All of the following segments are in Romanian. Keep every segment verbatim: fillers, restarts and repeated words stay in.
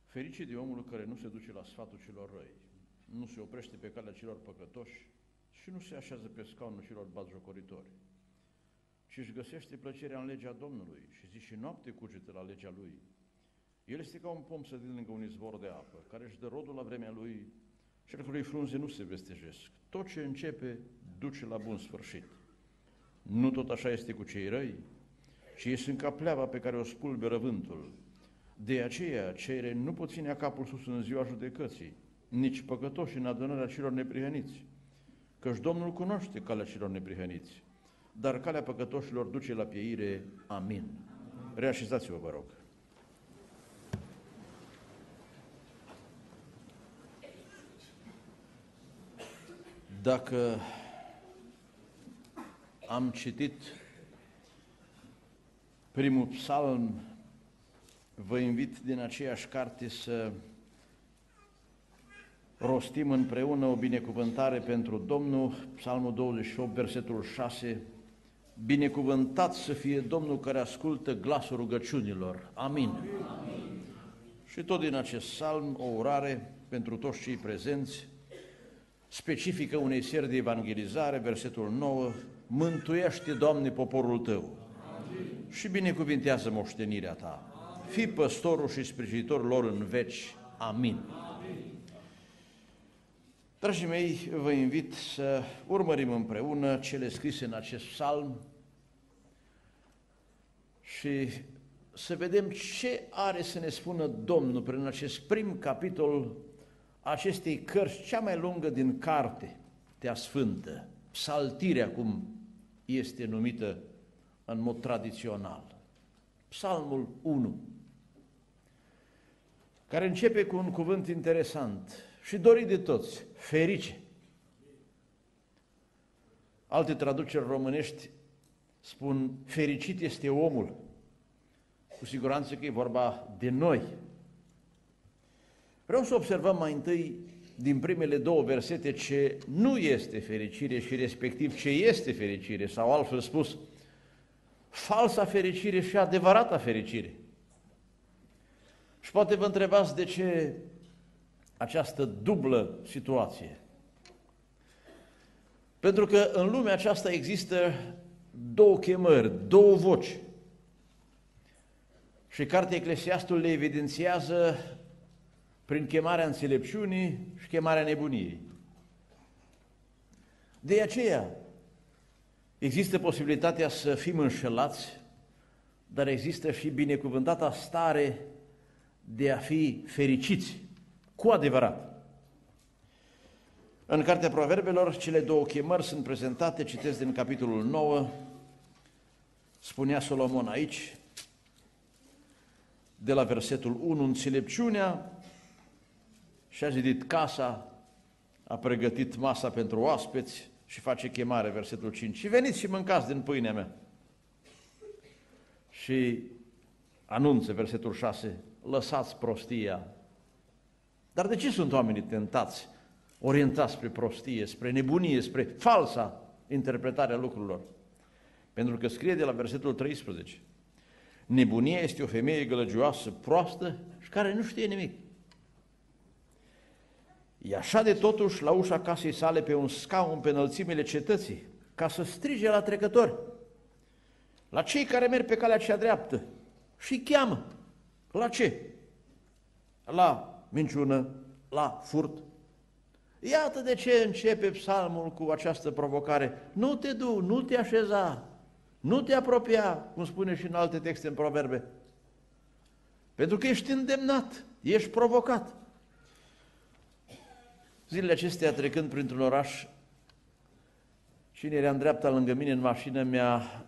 Fericit de omul care nu se duce la sfatul celor răi, nu se oprește pe calea celor păcătoși și nu se așează pe scaunul celor batjocoritori, ci își găsește plăcerea în legea Domnului și zi și noapte cugetă la legea Lui. El este ca un pom sădit lângă un izvor de apă, care își dă rodul la vremea lui și al cărui frunze nu se vestejesc. Tot ce începe duce la bun sfârșit. Nu tot așa este cu cei răi, ci ei sunt ca pleava pe care o spulberă vântul. De aceea, cei răi nu pot ține capul sus în ziua judecății, nici păcătoși în adunarea celor neprihăniți, căci Domnul cunoaște calea celor neprihăniți, dar calea păcătoșilor duce la pieire. Amin. Reașezați-vă, vă rog. Dacă am citit primul psalm, vă invit din aceeași carte să rostim împreună o binecuvântare pentru Domnul, psalmul douăzeci și opt, versetul șase, binecuvântat să fie Domnul care ascultă glasul rugăciunilor. Amin. Amin. Și tot din acest psalm o urare pentru toți cei prezenți, specifică unei serii de evangelizare, versetul nouă, mântuiește, Doamne, poporul Tău. Amin. Și binecuvintează moștenirea Ta. Amin. Fii păstorul și sprijinitorul lor în veci. Amin. Amin. Dragii mei, vă invit să urmărim împreună cele scrise în acest psalm și să vedem ce are să ne spună Domnul prin acest prim capitol acestei cărți, cea mai lungă din carte, Tea Sfântă, Psaltirea, cum este numită în mod tradițional. Psalmul unu, care începe cu un cuvânt interesant și dorit de toți, ferice. Alte traduceri românești spun, fericit este omul. Cu siguranță că e vorba de noi. Vreau să observăm mai întâi din primele două versete ce nu este fericire și respectiv ce este fericire, sau altfel spus, falsa fericire și adevărata fericire. Și poate vă întrebați de ce această dublă situație. Pentru că în lumea aceasta există două chemări, două voci. Și cartea Eclesiastul le evidențiază prin chemarea înțelepciunii și chemarea nebuniei. De aceea există posibilitatea să fim înșelați, dar există și binecuvântata stare de a fi fericiți, cu adevărat. În Cartea Proverbelor, cele două chemări sunt prezentate, citesc din capitolul nouă, spunea Solomon aici, de la versetul unu, înțelepciunea și-a zidit casa, a pregătit masa pentru oaspeți și face chemare, versetul cinci, și veniți și mâncați din pâinea mea. Și anunță, versetul șase, lăsați prostia. Dar de ce sunt oamenii tentați, orientați spre prostie, spre nebunie, spre falsa interpretare a lucrurilor? Pentru că scrie de la versetul treisprezece, nebunia este o femeie gălăgioasă, proastă și care nu știe nimic. E așa de totuși la ușa casei sale pe un scaun pe înălțimile cetății, ca să strige la trecători, la cei care merg pe calea cea dreaptă și cheamă. La ce? La minciună, la furt. Iată de ce începe psalmul cu această provocare. Nu te du, nu te așeza, nu te apropia, cum spune și în alte texte în Proverbe. Pentru că ești îndemnat, ești provocat. Zilele acestea, trecând printr-un oraș, cine era în dreapta lângă mine în mașină mi-a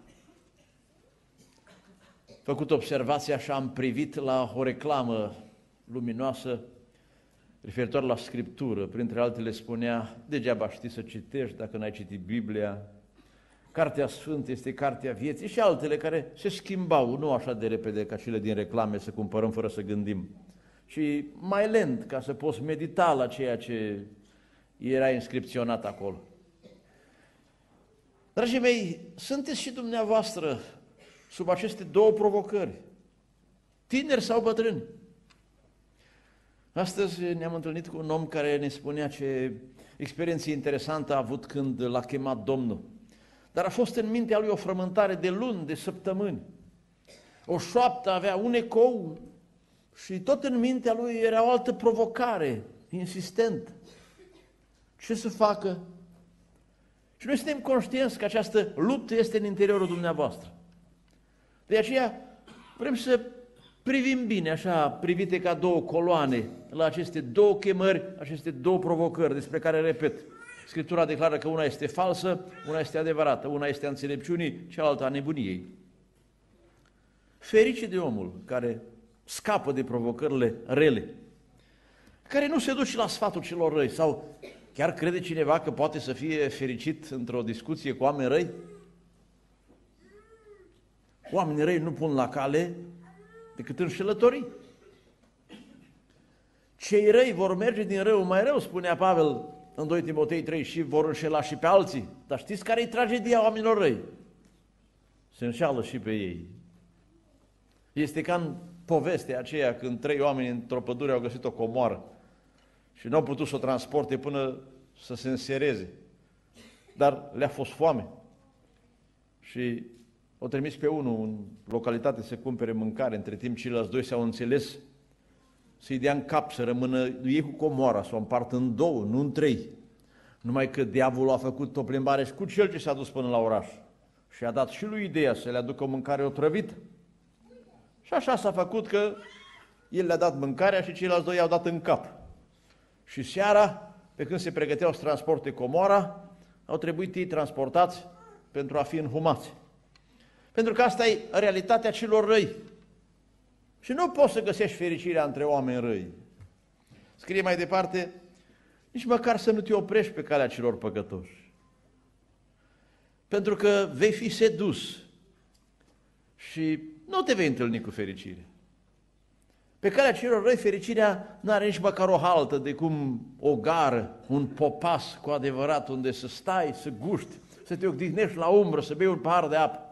făcut observația și am privit la o reclamă luminoasă referitor la Scriptură. Printre altele spunea, degeaba știi să citești dacă n-ai citit Biblia, Cartea Sfântă este cartea vieții și altele care se schimbau, nu așa de repede ca cele din reclame, să cumpărăm fără să gândim, și mai lent, ca să poți medita la ceea ce era inscripționat acolo. Dragii mei, sunteți și dumneavoastră sub aceste două provocări, tineri sau bătrâni. Astăzi ne-am întâlnit cu un om care ne spunea ce experiență interesantă a avut când l-a chemat Domnul. Dar a fost în mintea lui o frământare de luni, de săptămâni. O șoaptă avea un ecou și tot în mintea lui era o altă provocare, insistentă. Ce să facă? Și noi suntem conștienți că această luptă este în interiorul dumneavoastră. De aceea vrem să privim bine, așa, privite ca două coloane, la aceste două chemări, aceste două provocări, despre care, repet, Scriptura declară că una este falsă, una este adevărată, una este a înțelepciunii, cealaltă a nebuniei. Ferice de omul care scapă de provocările rele, care nu se duce la sfatul celor răi, sau chiar crede cineva că poate să fie fericit într-o discuție cu oameni răi? Oamenii răi nu pun la cale decât înșelătorii. Cei răi vor merge din rău mai rău, spunea Pavel în doi Timotei trei, și vor înșela și pe alții. Dar știți care e tragedia oamenilor răi? Se înșeală și pe ei. Este ca în povestea aceea când trei oameni într-o pădure au găsit o comoară și nu au putut să o transporte până să se însereze. Dar le-a fost foame și o trimis pe unul în localitate să cumpere mâncare, între timp ceilalți doi s-au înțeles să-i dea în cap, să rămână ei cu comoara, să o împartă în două, nu în trei. Numai că diavolul a făcut o plimbare și cu cel ce s-a dus până la oraș și a dat și lui ideea să le aducă o mâncare otrăvită. Și așa s-a făcut că el le-a dat mâncarea și ceilalți doi i-au dat în cap. Și seara, pe când se pregăteau să transporte comoara, au trebuit ei transportați pentru a fi înhumați. Pentru că asta e realitatea celor răi. Și nu poți să găsești fericirea între oameni răi. Scrie mai departe, nici măcar să nu te oprești pe calea celor păcătoși. Pentru că vei fi sedus și nu te vei întâlni cu fericire. Pe calea celor răi, fericirea nu are nici măcar o haltă de cum o gară, un popas cu adevărat unde să stai, să guști, să te odihnești la umbră, să bei un pahar de apă.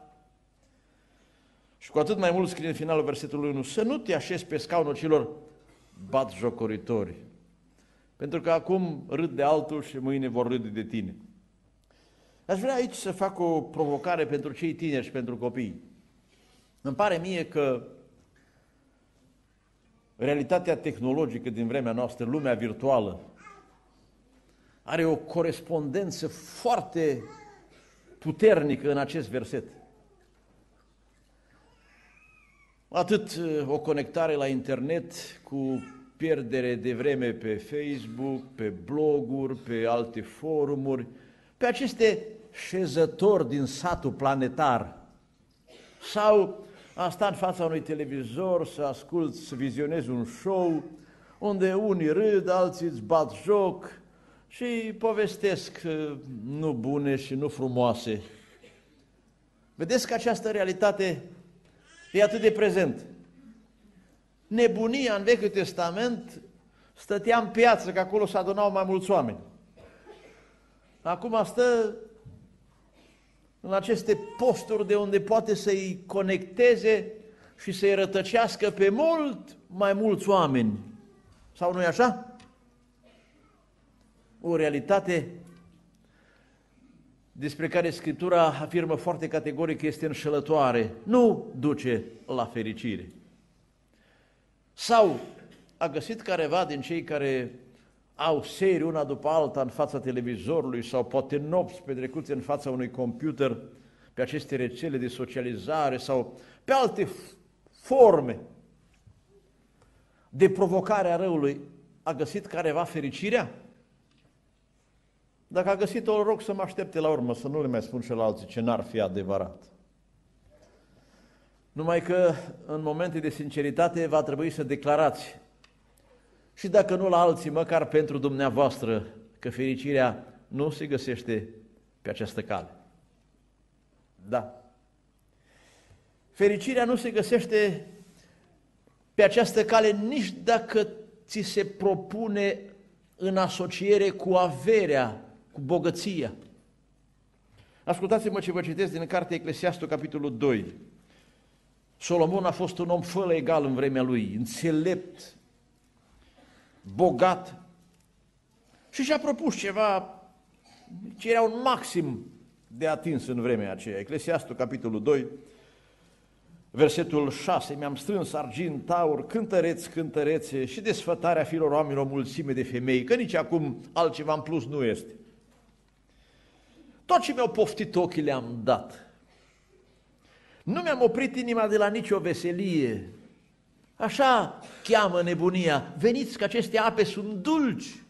Și cu atât mai mult scrie în finalul versetului unu, să nu te așezi pe scaunul celor batjocoritori, pentru că acum râd de altul și mâine vor râde de tine. Aș vrea aici să fac o provocare pentru cei tineri și pentru copii. Îmi pare mie că realitatea tehnologică din vremea noastră, lumea virtuală, are o corespondență foarte puternică în acest verset. Atât o conectare la internet cu pierdere de vreme pe Facebook, pe bloguri, pe alte forumuri, pe aceste șezători din satul planetar, sau a sta în fața unui televizor, să asculți, să vizionezi un show, unde unii râd, alții îți bat joc și povestesc nu bune și nu frumoase. Vedeți că această realitate e atât de prezent. Nebunia în Vechiul Testament stătea în piață, că acolo se adunau mai mulți oameni. Acum stă în aceste posturi de unde poate să-i conecteze și să-i rătăcească pe mult mai mulți oameni. Sau nu-i așa? O realitate despre care Scriptura afirmă foarte categoric că este înșelătoare, nu duce la fericire. Sau a găsit careva din cei care au serii una după alta în fața televizorului sau poate nopți petrecute în fața unui computer pe aceste rețele de socializare sau pe alte forme de provocare a răului, a găsit careva fericirea? Dacă a găsit-o, îl rog să mă aștepte la urmă, să nu le mai spun celălalți ce n-ar fi adevărat. Numai că în momente de sinceritate va trebui să declarați, și dacă nu la alții, măcar pentru dumneavoastră, că fericirea nu se găsește pe această cale. Da. Fericirea nu se găsește pe această cale nici dacă ți se propune în asociere cu averea, cu bogăția. Ascultați-mă ce vă citesc din cartea Eclesiastul, capitolul doi. Solomon a fost un om fără egal în vremea lui, înțelept, bogat, și și-a propus ceva ce era un maxim de atins în vremea aceea. Eclesiastul, capitolul doi, versetul șase, mi-am strâns argint, aur, cântăreți, cântărețe și desfătarea fiilor oamenilor o mulțime de femei, că nici acum altceva în plus nu este. Tot ce mi-au poftit ochii le-am dat. Nu mi-am oprit inima de la nicio veselie. Așa cheamă nebunia, veniți că aceste ape sunt dulci.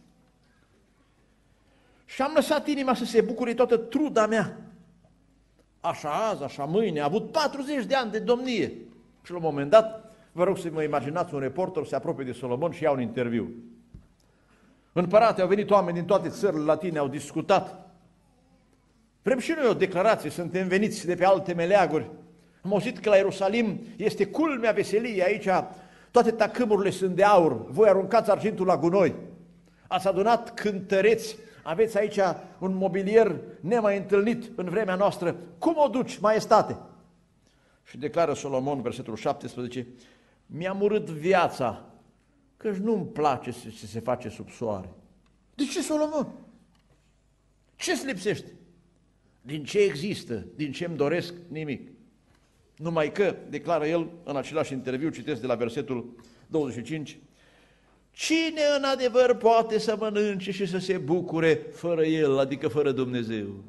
Și am lăsat inima să se bucure toată truda mea. Așa azi, așa mâine, a avut patruzeci de ani de domnie. Și la un moment dat, vă rog să mă imaginați, un reporter se apropie de Solomon și ia un interviu. Împărate, au venit oameni din toate țările latine, au discutat. Vrem și noi o declarație, suntem veniți de pe alte meleaguri. Am auzit că la Ierusalim este culmea veseliei, aici toate tacâmurile sunt de aur, voi aruncați argintul la gunoi. Ați adunat cântăreți, aveți aici un mobilier nemai întâlnit în vremea noastră. Cum o duci, maestate? Și declară Solomon, versetul șaptesprezece, mi-am urât viața, căci nu-mi place ce se face sub soare. De ce, Solomon? Ce-ți lipsește? Din ce există, din ce îmi doresc, nimic. Numai că, declară el în același interviu, citesc de la versetul douăzeci și cinci, cine în adevăr poate să mănânce și să se bucure fără el, adică fără Dumnezeu?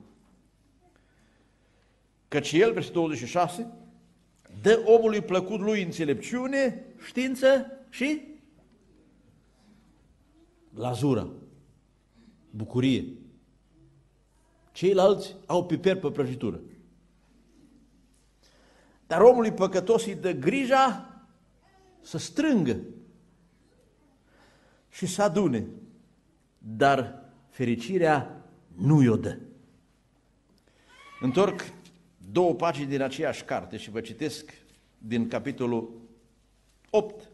Căci el, versetul douăzeci și șase, dă omului plăcut lui înțelepciune, știință și lazură, bucurie. Ceilalți au piper pe prăjitură. Dar omului păcătos îi dă grija să strângă și să adune, dar fericirea nu i-o dă. Întorc două pagini din aceeași carte și vă citesc din capitolul opt,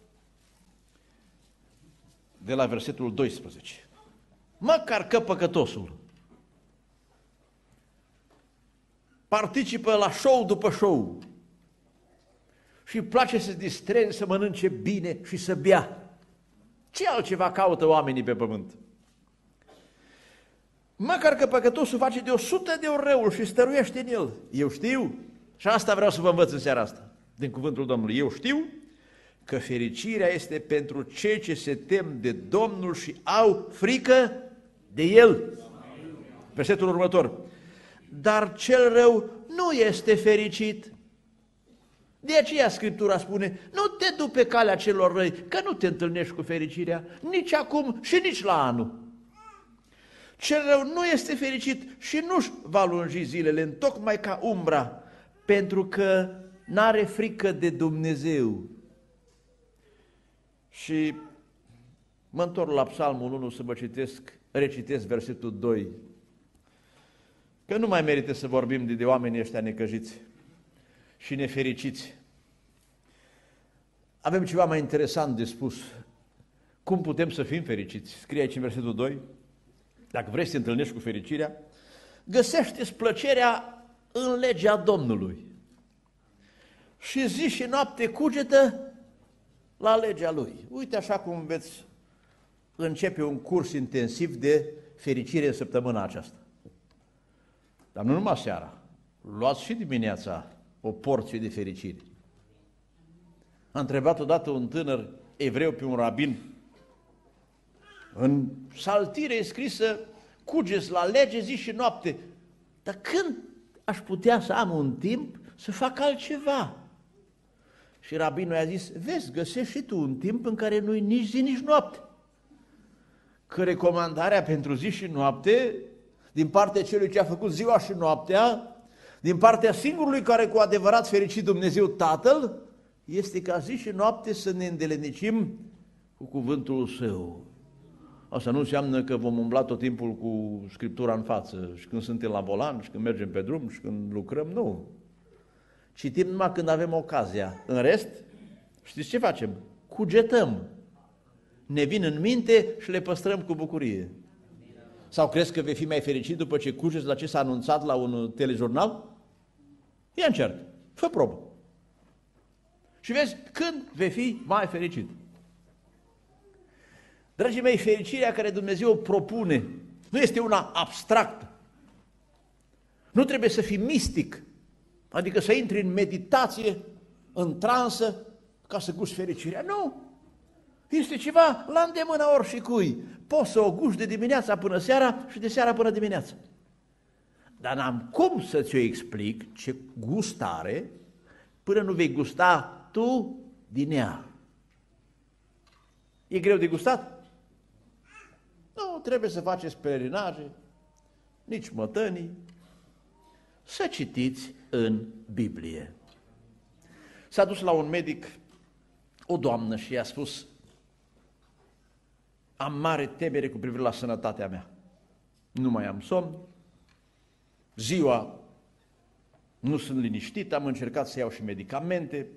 de la versetul doisprezece. Măcar că păcătosul participă la show după show și îi place să se distreze, să mănânce bine și să bea. Ce altceva caută oamenii pe pământ? Măcar că păcătosul face de o sută de ori răul și stăruiește în el. Eu știu, și asta vreau să vă învăț în seara asta, din cuvântul Domnului, eu știu că fericirea este pentru cei ce se tem de Domnul și au frică de El. Versetul următor. Dar cel rău nu este fericit. De aceea Scriptura spune, nu te du pe calea celor răi, că nu te întâlnești cu fericirea, nici acum și nici la anul. Cel rău nu este fericit și nu-și va lungi zilele, întocmai ca umbra, pentru că n-are frică de Dumnezeu. Și mă întorc la Psalmul unu să vă citesc, recitesc versetul doi, că nu mai merită să vorbim de, de oamenii ăștia necăjiți și nefericiți. Avem ceva mai interesant de spus. Cum putem să fim fericiți? Scrie aici în versetul doi, dacă vrei să te întâlnești cu fericirea, găsește-ți plăcerea în legea Domnului și zi și noapte cugetă la legea Lui. Uite așa cum veți începe un curs intensiv de fericire în săptămâna aceasta. Dar nu numai seara, luați și dimineața o porție de fericire. A întrebat odată un tânăr evreu pe un rabin, în saltire e scrisă, cugeți la lege zi și noapte, dar când aș putea să am un timp să fac altceva? Și rabinul i-a zis, vezi, găsești și tu un timp în care nu-i nici zi, nici noapte. Că recomandarea pentru zi și noapte, din partea celui ce a făcut ziua și noaptea, din partea singurului care cu adevărat fericit Dumnezeu Tatăl, este ca zi și noapte să ne îndelenicim cu cuvântul Său. Asta nu înseamnă că vom umbla tot timpul cu Scriptura în față, și când suntem la volan, și când mergem pe drum, și când lucrăm, nu. Citim numai când avem ocazia. În rest, știți ce facem? Cugetăm. Ne vin în minte și le păstrăm cu bucurie. Sau crezi că vei fi mai fericit după ce cugeți la ce s-a anunțat la un telejurnal? Ia încerc, fă probă. Și vezi când vei fi mai fericit. Dragii mei, fericirea care Dumnezeu o propune nu este una abstractă. Nu trebuie să fii mistic, adică să intri în meditație, în transă, ca să gusti fericirea. Nu! Este ceva la îndemâna oricui. Poți să o gusti de dimineața până seara și de seara până dimineața. Dar n-am cum să ți-o explic ce gust are până nu vei gusta tu din ea. E greu de gustat? Nu, trebuie să faceți pelerinaje, nici mătănii, să citiți în Biblie. S-a dus la un medic o doamnă și i-a spus: am mare temere cu privire la sănătatea mea. Nu mai am somn, ziua nu sunt liniștit, am încercat să iau și medicamente,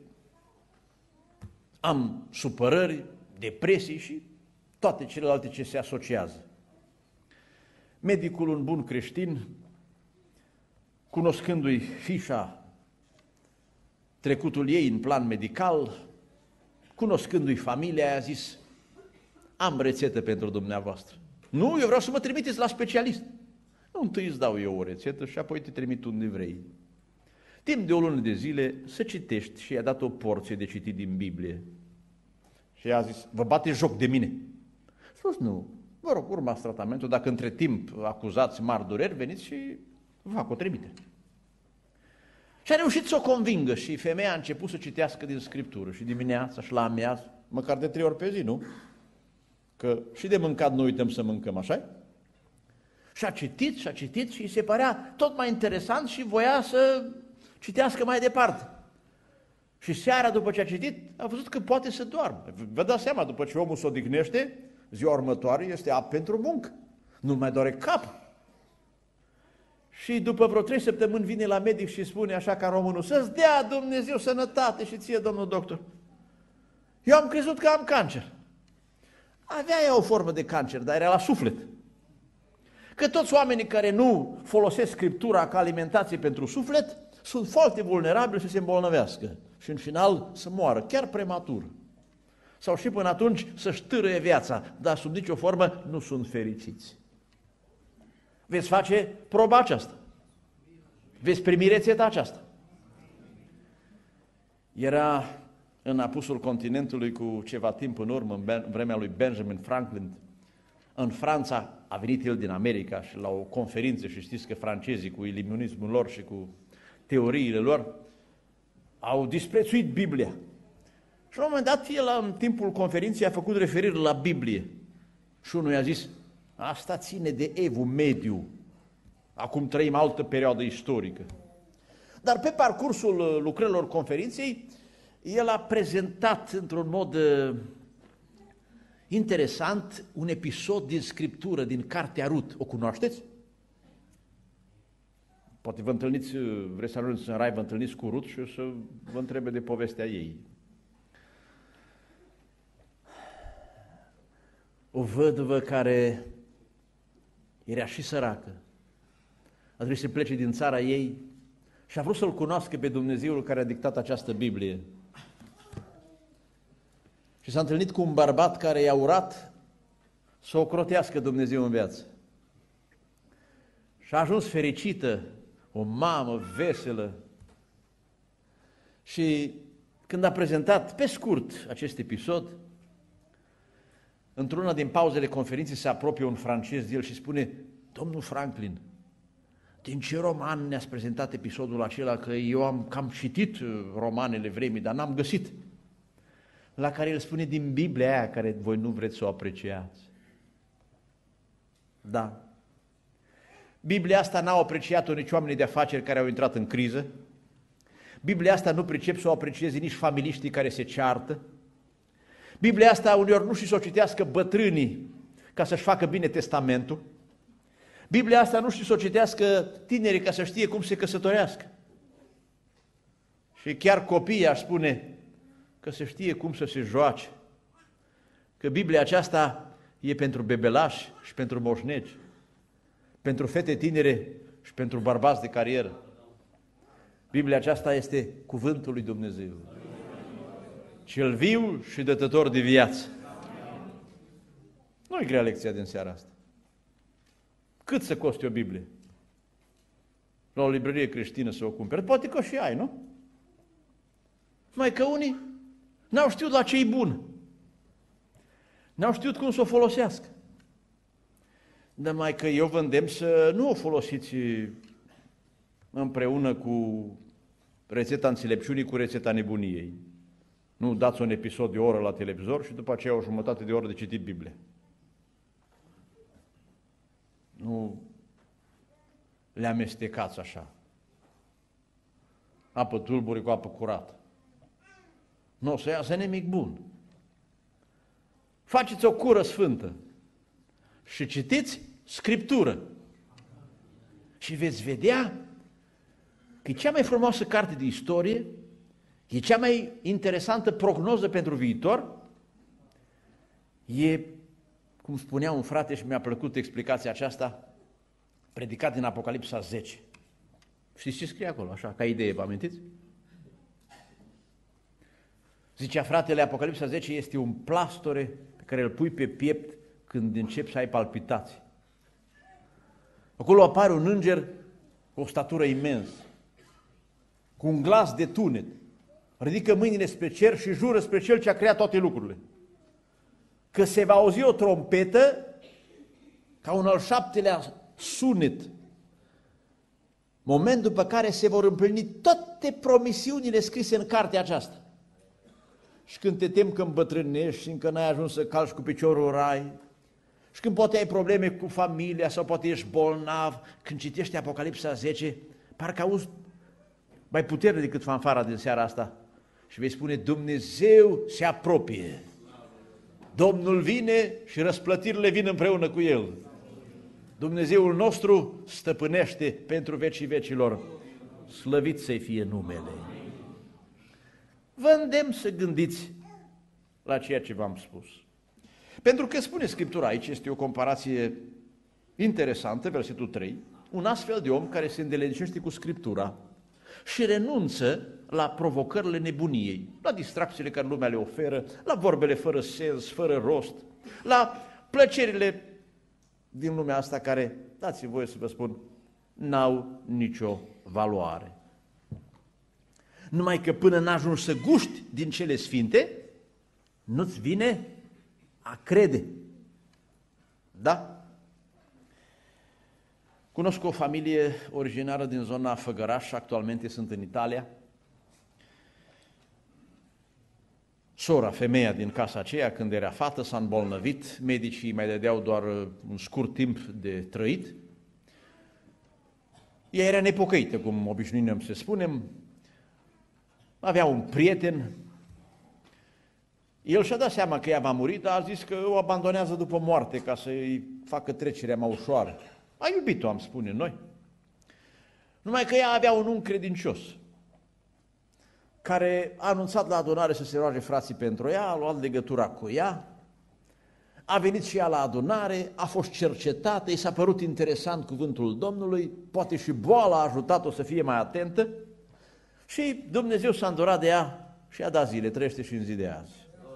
am supărări, depresii și toate celelalte ce se asociază. Medicul, un bun creștin, cunoscându-i fișa, trecutul ei în plan medical, cunoscându-i familia, a zis: am rețetă pentru dumneavoastră. Nu, eu vreau să mă trimiteți la specialist. Nu, întâi îți dau eu o rețetă și apoi te trimit unde vrei. Timp de o lună de zile să citești, și i-a dat o porție de citit din Biblie. Și i-a zis: vă bate joc de mine? A spus: nu, vă rog, urmați tratamentul, dacă între timp acuzați mari dureri, veniți și vă fac o trimitere. Și a reușit să o convingă și femeia a început să citească din Scriptură și dimineața și la amiază, măcar de trei ori pe zi, nu? Că și de mâncat nu uităm să mâncăm, așa-i? Și a citit, și a citit și îi se părea tot mai interesant și voia să citească mai departe. Și seara, după ce a citit, a văzut că poate să doarmă. Vă dați seama, după ce omul se odihnește, ziua următoare este apă pentru muncă. Nu mai doare cap. Și după vreo trei săptămâni vine la medic și spune așa ca românul: să-ți dea Dumnezeu sănătate și ție, domnul doctor. Eu am crezut că am cancer. Avea ea o formă de cancer, dar era la suflet. Că toți oamenii care nu folosesc Scriptura ca alimentație pentru suflet sunt foarte vulnerabili să se îmbolnăvească și în final să moară, chiar prematur. Sau și până atunci să-și târâie viața, dar sub nicio formă nu sunt fericiți. Veți face proba aceasta. Veți primi rețeta aceasta. Era în apusul continentului cu ceva timp în urmă, în vremea lui Benjamin Franklin. În Franța a venit el din America și la o conferință, și știți că francezii cu iluminismul lor și cu teoriile lor au disprețuit Biblia. Și la un moment dat el în timpul conferinței a făcut referire la Biblie. Și unul i-a zis: asta ține de Evul Mediu. Acum trăim altă perioadă istorică. Dar pe parcursul lucrărilor conferinței, el a prezentat într-un mod uh, interesant un episod din Scriptură, din Cartea Rut. O cunoașteți? Poate vă întâlniți, vreți să ajungeți în rai, vă întâlniți cu Rut și o să vă întrebe de povestea ei. O văduvă care era și săracă, a trebuit să plece din țara ei și a vrut să-L cunoască pe Dumnezeul care a dictat această Biblie. Și s-a întâlnit cu un bărbat care i-a urat să o crotească Dumnezeu în viață. Și a ajuns fericită, o mamă veselă. Și când a prezentat pe scurt acest episod, într-una din pauzele conferinței se apropie un francez de el și spune: domnul Franklin, din ce roman ne-ați prezentat episodul acela? Că eu am cam citit romanele vremii, dar n-am găsit. La care el spune: din Biblia aia care voi nu vreți să o apreciați. Da. Biblia asta n-au apreciat-o nici oamenii de afaceri care au intrat în criză. Biblia asta nu pricep să o aprecieze nici familiștii care se ceartă. Biblia asta uneori nu și să o citească bătrânii ca să-și facă bine testamentul. Biblia asta nu și să o citească tinerii ca să știe cum se căsătorească. Și chiar copiii, aș spune, că se știe cum să se joace. Că Biblia aceasta e pentru bebelași și pentru moșnegi, pentru fete tinere și pentru bărbați de carieră. Biblia aceasta este cuvântul lui Dumnezeu, cel viu și dătător de viață. Nu-i grea lecția din seara asta. Cât să coste o Biblie? La o librărie creștină să o cumperi? Poate că și ai, nu? Mai că unii n-au știut la ce-i bun. N-au știut cum să o folosească. Dar mai că eu vă îndemn să nu o folosiți împreună cu rețeta înțelepciunii, cu rețeta nebuniei. Nu dați un episod de o oră la televizor și după aceea o jumătate de oră de citit Biblie. Nu le amestecați așa. Apă tulburi cu apă curată. Nu o să iasă nimic bun. Faceți o cură sfântă și citiți Scriptură. Și veți vedea că e cea mai frumoasă carte de istorie, e cea mai interesantă prognoză pentru viitor, e, cum spunea un frate și mi-a plăcut explicația aceasta, predicat din Apocalipsa zece. Știți ce scrie acolo, așa, ca idee, vă amintiți? Zicea fratele, Apocalipsa zece este un plastore pe care îl pui pe piept când începi să ai palpitații. Acolo apare un înger cu o statură imensă, cu un glas de tunet, ridică mâinile spre cer și jură spre Cel ce a creat toate lucrurile, că se va auzi o trompetă ca un al șaptelea sunet, moment după care se vor împlini toate promisiunile scrise în cartea aceasta. Și când te temi că îmbătrânești și încă n-ai ajuns să calci cu piciorul în rai, și când poate ai probleme cu familia sau poate ești bolnav, când citești Apocalipsa zece, parcă auzi mai puternic decât fanfara din seara asta și vei spune: Dumnezeu se apropie, Domnul vine și răsplătirile vin împreună cu El. Dumnezeul nostru stăpânește pentru vecii vecilor, slăvit să-i fie numele. Vă îndemn să gândiți la ceea ce v-am spus. Pentru că spune Scriptura aici, este o comparație interesantă, versetul trei, un astfel de om care se îndelencește cu Scriptura și renunță la provocările nebuniei, la distracțiile care lumea le oferă, la vorbele fără sens, fără rost, la plăcerile din lumea asta care, dați-mi voie să vă spun, n-au nicio valoare. Numai că până n-ajungi să guști din cele sfinte, nu-ți vine a crede. Da? Cunosc o familie originară din zona Făgăraș, actualmente sunt în Italia. Sora, femeia din casa aceea, când era fată, s-a îmbolnăvit, medicii mai dădeau doar un scurt timp de trăit. Ea era nepocăită, cum obișnuim să spunem, avea un prieten, el și-a dat seama că ea va muri, dar a zis că o abandonează după moarte ca să-i facă trecerea mai ușoară. A iubit-o, am spune noi. Numai că ea avea un unchi credincios, care a anunțat la adunare să se roage frații pentru ea, a luat legătura cu ea, a venit și ea la adunare, a fost cercetată, i s-a părut interesant cuvântul Domnului, poate și boala a ajutat-o să fie mai atentă și Dumnezeu s-a îndurat de ea și a dat zile, trăiește și în zi de azi.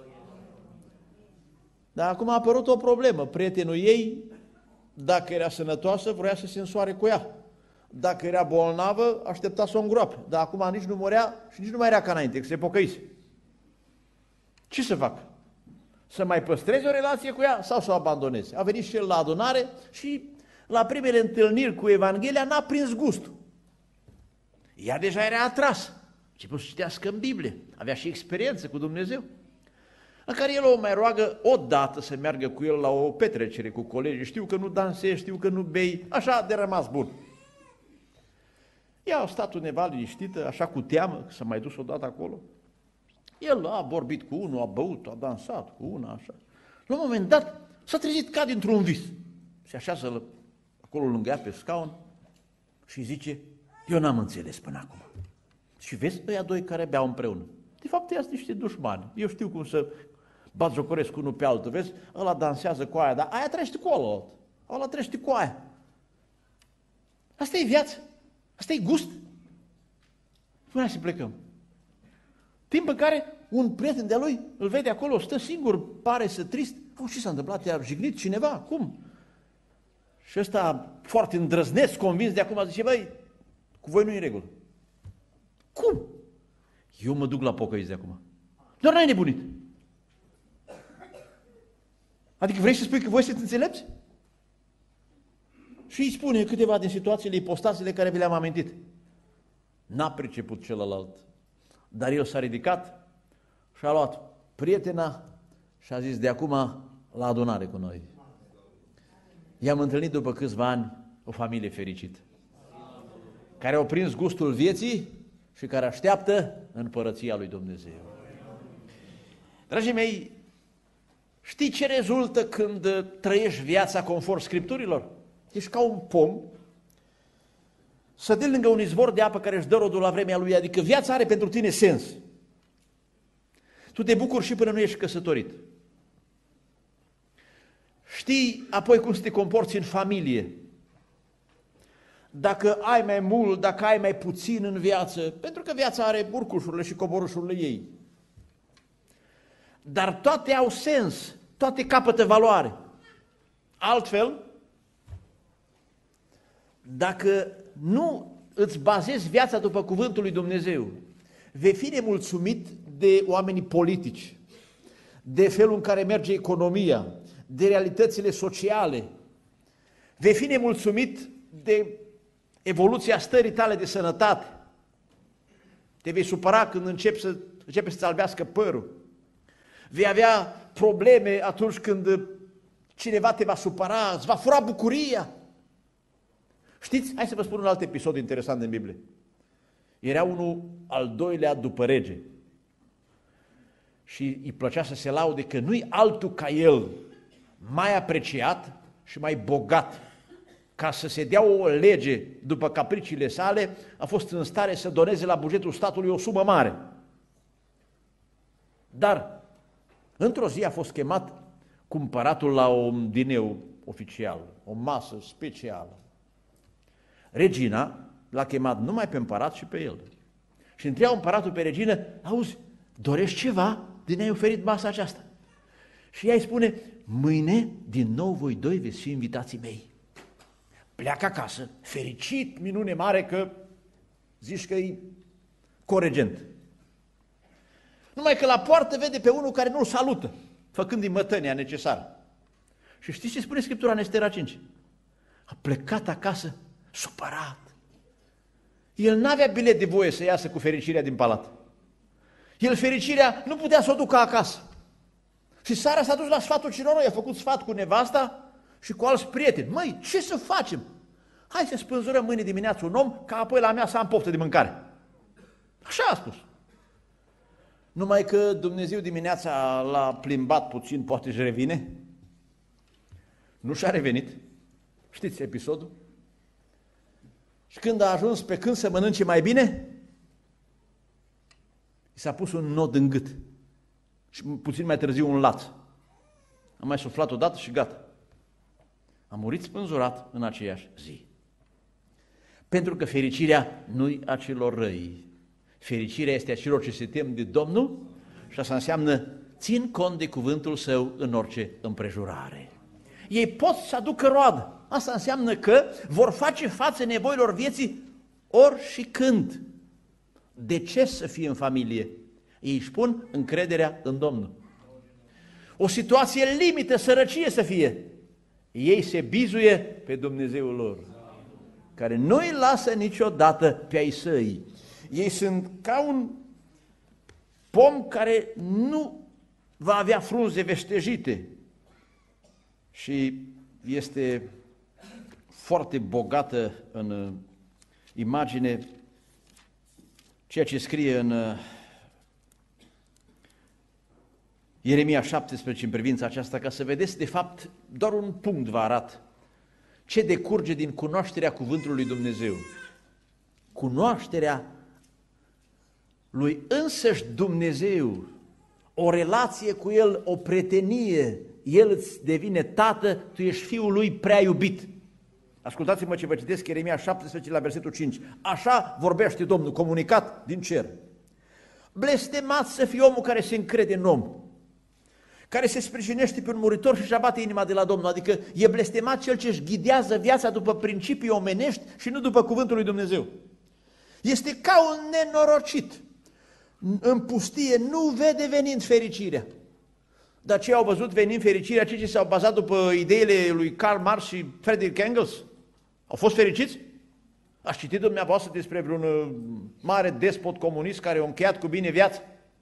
Dar acum a apărut o problemă, prietenul ei, dacă era sănătoasă, vrea să se însoare cu ea. Dacă era bolnavă, aștepta să o îngroape. Dar acum nici nu murea și nici nu mai era ca înainte, că se pocăise. Ce să fac? Să mai păstreze o relație cu ea sau să o abandoneze? A venit și el la adunare și la primele întâlniri cu Evanghelia n-a prins gustul. Ea deja era atras. A început să citească în Biblie. Avea și experiență cu Dumnezeu. În care el o mai roagă o dată să meargă cu el la o petrecere cu colegii. Știu că nu dansezi, știu că nu bei, așa de rămas bun. Ea a stat undeva liniștită, așa cu teamă, că s-a mai dus odată acolo. El a vorbit cu unul, a băut, a dansat cu una, așa. La un moment dat s-a trezit ca dintr-un vis. Se așează acolo lângă ea pe scaun și zice: eu n-am înțeles până acum. Și vezi, ăia doi care beau împreună. De fapt, ăia sunt niște dușmani. Eu știu cum să batjocoresc unul pe altul, vezi? Ăla dansează cu aia, dar aia trăiește cu ăla, ăla trăiește cu aia. Asta e viață. Asta e gust. Spunea să plecăm. Timp în care un prieten de-a lui îl vede acolo, stă singur, pare să trist. Oh, ce s-a întâmplat? I-a jignit cineva? Cum? Și ăsta, foarte îndrăzneț, convins de acum, zice, băi, cu voi nu e în regulă. Cum? Eu mă duc la pocăiți de acum. Doar n-ai nebunit. Adică vrei să spui că voi sunteți înțelepți? Și îi spune câteva din situațiile, ipostazele care vi le-am amintit. N-a priceput celălalt, dar el s-a ridicat și a luat prietena și a zis, de acum la adunare cu noi. I-am întâlnit după câțiva ani o familie fericită, care au prins gustul vieții și care așteaptă împărăția lui Dumnezeu. Dragii mei, știi ce rezultă când trăiești viața conform Scripturilor? Ești ca un pom sădit lângă un izvor de apă care își dă rodul la vremea lui, adică viața are pentru tine sens. Tu te bucuri și până nu ești căsătorit. Știi apoi cum să te comporți în familie. Dacă ai mai mult, dacă ai mai puțin în viață, pentru că viața are urcușurile și coborușurile ei. Dar toate au sens, toate capătă valoare. Altfel, dacă nu îți bazezi viața după cuvântul lui Dumnezeu, vei fi nemulțumit de oamenii politici, de felul în care merge economia, de realitățile sociale, vei fi nemulțumit de evoluția stării tale de sănătate, te vei supăra când începi să, începe să-ți albească părul, vei avea probleme atunci când cineva te va supăra, îți va fura bucuria. Știți, hai să vă spun un alt episod interesant din Biblie. Era unul al doilea după rege și îi plăcea să se laude că nu-i altul ca el mai apreciat și mai bogat. Ca să se dea o lege după capriciile sale, a fost în stare să doneze la bugetul statului o sumă mare. Dar, într-o zi a fost chemat cu împăratul la un dineu oficial, o masă specială. Regina l-a chemat numai pe împărat și pe el. Și întreabă împăratul pe regină, auzi, dorești ceva din ai oferit masa aceasta? Și ea îi spune, mâine din nou voi doi veți fi invitații mei. Pleacă acasă, fericit, minune mare că zici că e coregent. Numai că la poartă vede pe unul care nu-l salută, făcând-i mătănia necesară. Și știți ce spune Scriptura în Estera cinci? A plecat acasă supărat. El n-avea bilet de voie să iasă cu fericirea din palat. El fericirea nu putea să o ducă acasă. Și seara s-a dus la sfatul celor răi, a făcut sfat cu nevasta și cu alți prieteni. Măi, ce să facem? Hai să spânzurăm mâine dimineață un om, ca apoi la mea să am poftă de mâncare. Așa a spus. Numai că Dumnezeu dimineața l-a plimbat puțin, poate își revine. Nu și-a revenit. Știți episodul? Și când a ajuns pe când să mănânce mai bine, i s-a pus un nod în gât și puțin mai târziu un laț. A mai suflat odată și gata. A murit spânzurat în aceeași zi. Pentru că fericirea nu-i a celor răi. Fericirea este a celor ce se tem de Domnul și asta înseamnă țin cont de cuvântul Său în orice împrejurare. Ei pot să aducă roadă. Asta înseamnă că vor face față nevoilor vieții ori și când. De ce să fie în familie? Ei își pun încrederea în Domnul. O situație limită, sărăcie să fie. Ei se bizuie pe Dumnezeul lor, care nu îi lasă niciodată pe ai săi. Ei sunt ca un pom care nu va avea frunze veștejite și este foarte bogată în imagine ceea ce scrie în Ieremia șaptesprezece în privința aceasta, ca să vedeți, de fapt, doar un punct vă arat ce decurge din cunoașterea cuvântului lui Dumnezeu. Cunoașterea lui însăși Dumnezeu, o relație cu El, o prietenie, El îți devine tată, tu ești fiul lui prea iubit. Ascultați-mă ce vă citesc, Ieremia șaptesprezece la versetul cinci. Așa vorbește Domnul, comunicat din cer. Blestemat să fie omul care se încrede în om, care se sprijinește pe un muritor și își abate inima de la Domnul, adică e blestemat cel ce își ghidează viața după principii omenești și nu după cuvântul lui Dumnezeu. Este ca un nenorocit, în pustie nu vede venind fericirea. Dar ce au văzut venind fericirea, cei ce s-au bazat după ideile lui Karl Marx și Friedrich Engels, au fost fericiți? Ați citit dumneavoastră despre vreun mare despot comunist care a încheiat cu bine viața?